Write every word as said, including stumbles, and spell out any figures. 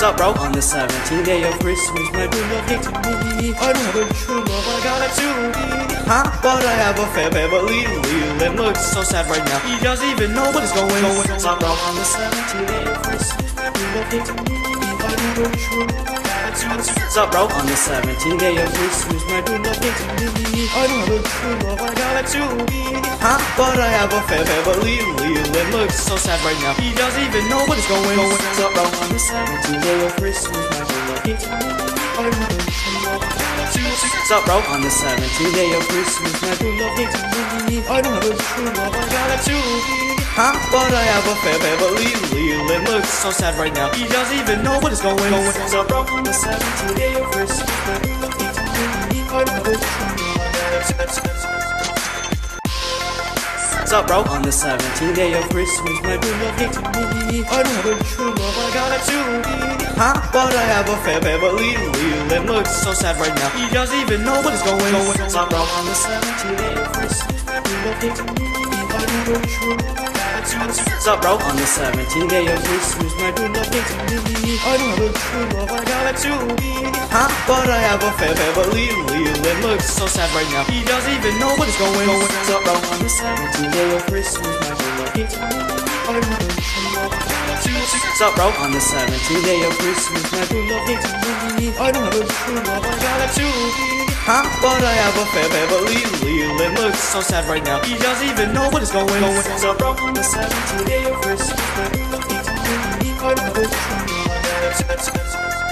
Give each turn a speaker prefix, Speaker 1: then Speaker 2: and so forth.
Speaker 1: What's up, bro? On the seventeenth day of Christmas, my true love gave to me. I don't have a true love, I got a Julie. Huh? But I have a fair Beverly. Leilan looks so sad right now. He doesn't even know what is going on. What's up, bro? On the seventeenth day of Christmas, my true love gave to me. I don't have a true love, I got a Julie. What's up, bro? On the seventeenth day of Christmas, my true love gave to me. I don't have a true love, I got a Julie. Huh? But I have a fair Beverly. Leilan looks so sad right now. He doesn't even know what is going on. What's up, bro? On the seventeenth day of Christmas, my true love gave to me. I don't have a true love, I got a Julie. What's up, bro? On the seventeenth day of Christmas, my true love gave to me. I don't have a true love, I got a Julie. Huh? But I have a fair Beverly. Leilan looks so sad right now. He doesn't even know what is going on. What's up, bro? On the seventeenth day of Christmas, my true love gave to me. I don't have a true love, I got a Julie. What's up, bro? On the seventeenth day of Christmas, my true love gave to me. I don't have a true love, I got a Julie. Huh? But I have a fair Beverly. Leilan looks so sad right now. He doesn't even know what is going on. What's up, bro? On the seventeenth day of Christmas, my true love gave to me. I don't have a true love, I got a Julie. What's up, bro? On the seventeenth day of Christmas, my true love gave to me. I don't have a true love, I got a Julie. Huh? But I have a fair Beverly. Leilan looks so sad right now. He doesn't even know what is going on. What's up, bro? On the seventeenth day of Christmas, my true love gave to me. I don't have a true love, I got a Julie. What's up, bro? On the seventeenth day of Christmas, my true love gave to me. I don't have a true love, I got a Julie. Huh? But I have a fair Beverly. Leilan looks so sad right now. He doesn't even know what is going on. What's up, bro? On the seventeenth day of Christmas, my true love gave to me. I don't have a true love, I got a Julie.